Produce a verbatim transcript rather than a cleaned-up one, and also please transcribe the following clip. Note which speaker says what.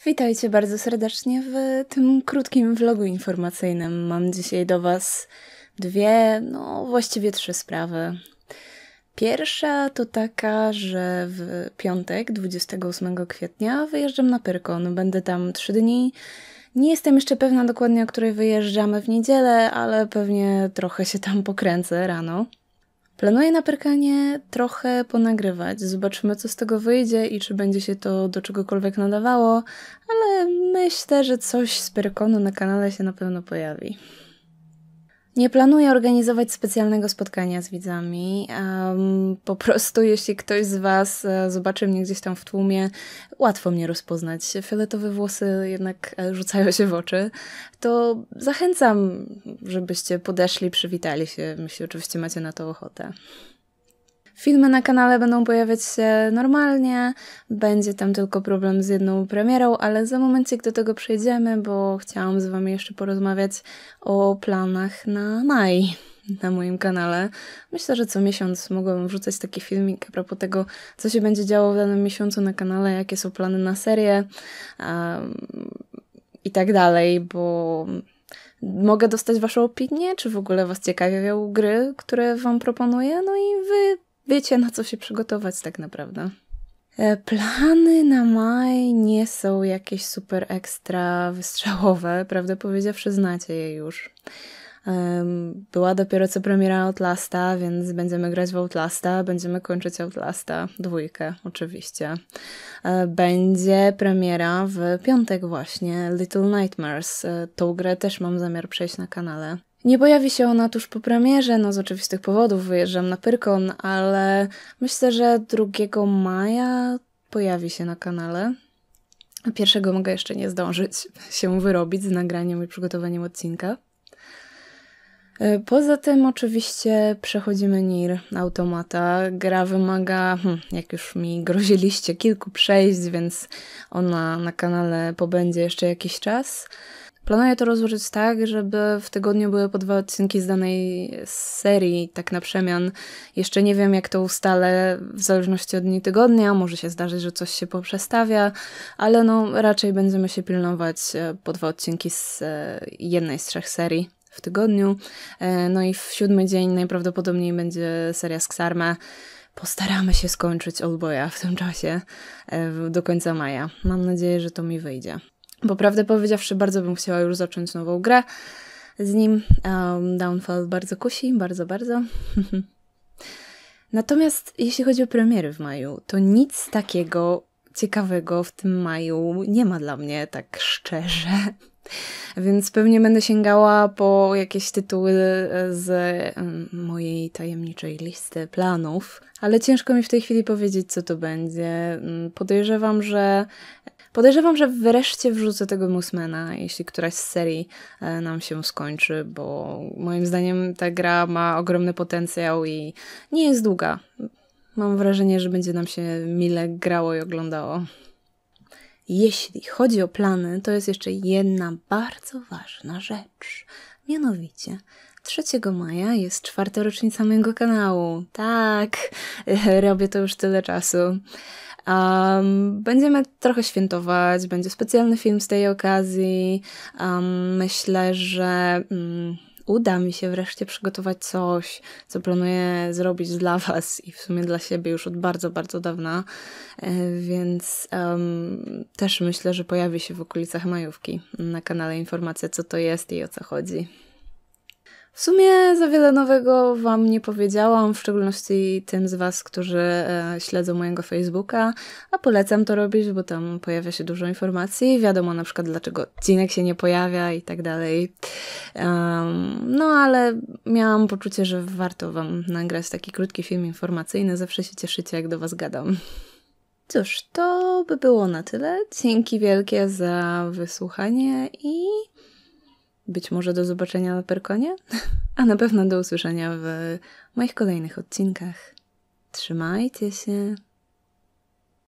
Speaker 1: Witajcie bardzo serdecznie w tym krótkim vlogu informacyjnym. Mam dzisiaj do Was dwie, no właściwie trzy sprawy. Pierwsza to taka, że w piątek, dwudziestego ósmego kwietnia wyjeżdżam na Pyrkon. Będę tam trzy dni. Nie jestem jeszcze pewna dokładnie, o której wyjeżdżamy w niedzielę, ale pewnie trochę się tam pokręcę rano. Planuję na Pyrkonie trochę ponagrywać. Zobaczymy, co z tego wyjdzie i czy będzie się to do czegokolwiek nadawało, ale myślę, że coś z Pyrkonu na kanale się na pewno pojawi. Nie planuję organizować specjalnego spotkania z widzami. Um, po prostu jeśli ktoś z Was e, zobaczy mnie gdzieś tam w tłumie, łatwo mnie rozpoznać. Fioletowe włosy jednak e, rzucają się w oczy. To zachęcam, żebyście podeszli, przywitali się, jeśli oczywiście macie na to ochotę. Filmy na kanale będą pojawiać się normalnie, będzie tam tylko problem z jedną premierą, ale za momencik do tego przejdziemy, bo chciałam z Wami jeszcze porozmawiać o planach na maj na moim kanale. Myślę, że co miesiąc mogłabym wrzucać taki filmik a propos tego, co się będzie działo w danym miesiącu na kanale, jakie są plany na serię um, i tak dalej, bo mogę dostać Waszą opinię, czy w ogóle Was ciekawią gry, które Wam proponuję, no i Wy wiecie, na co się przygotować tak naprawdę. Plany na maj nie są jakieś super ekstra wystrzałowe, prawdę powiedziawszy, znacie je już. Była dopiero co premiera Outlasta, więc będziemy grać w Outlasta, będziemy kończyć Outlasta, dwójkę oczywiście. Będzie premiera w piątek właśnie, Little Nightmares. Tą grę też mam zamiar przejść na kanale. Nie pojawi się ona tuż po premierze, no z oczywistych powodów wyjeżdżam na Pyrkon, ale myślę, że drugiego maja pojawi się na kanale. Pierwszego mogę jeszcze nie zdążyć się wyrobić z nagraniem i przygotowaniem odcinka. Poza tym oczywiście przechodzimy Nier Automata. Gra wymaga, hmm, jak już mi groziliście, kilku przejść, więc ona na kanale pobędzie jeszcze jakiś czas. Planuję to rozłożyć tak, żeby w tygodniu były po dwa odcinki z danej serii, tak na przemian. Jeszcze nie wiem, jak to ustalę w zależności od dni tygodnia. Może się zdarzyć, że coś się poprzestawia, ale no raczej będziemy się pilnować po dwa odcinki z jednej z trzech serii w tygodniu. No i w siódmy dzień najprawdopodobniej będzie seria z Xarme. Postaramy się skończyć Oldboya w tym czasie do końca maja. Mam nadzieję, że to mi wyjdzie. Bo prawdę powiedziawszy, bardzo bym chciała już zacząć nową grę z nim. Um, Downfall bardzo kusi, bardzo, bardzo. Natomiast jeśli chodzi o premiery w maju, to nic takiego ciekawego w tym maju nie ma dla mnie, tak szczerze. Więc pewnie będę sięgała po jakieś tytuły z mojej tajemniczej listy planów. Ale ciężko mi w tej chwili powiedzieć, co to będzie. Podejrzewam, że Podejrzewam, że wreszcie wrzucę tego Moosmana, jeśli któraś z serii nam się skończy, bo moim zdaniem ta gra ma ogromny potencjał i nie jest długa. Mam wrażenie, że będzie nam się mile grało i oglądało. Jeśli chodzi o plany, to jest jeszcze jedna bardzo ważna rzecz. Mianowicie trzeciego maja jest czwarta rocznica mojego kanału. Tak, robię to już tyle czasu. Um, będziemy trochę świętować, będzie specjalny film z tej okazji. Um, myślę, że um, uda mi się wreszcie przygotować coś, co planuję zrobić dla Was i w sumie dla siebie już od bardzo, bardzo dawna. E, więc um, też myślę, że pojawi się w okolicach majówki na kanale informacja, co to jest i o co chodzi. W sumie za wiele nowego Wam nie powiedziałam, w szczególności tym z Was, którzy e, śledzą mojego Facebooka, a polecam to robić, bo tam pojawia się dużo informacji, wiadomo na przykład dlaczego odcinek się nie pojawia i tak dalej. Um, no ale miałam poczucie, że warto Wam nagrać taki krótki film informacyjny, zawsze się cieszycie jak do Was gadam. Cóż, to by było na tyle. Dzięki wielkie za wysłuchanie i być może do zobaczenia na Pyrkonie, a na pewno do usłyszenia w moich kolejnych odcinkach. Trzymajcie się!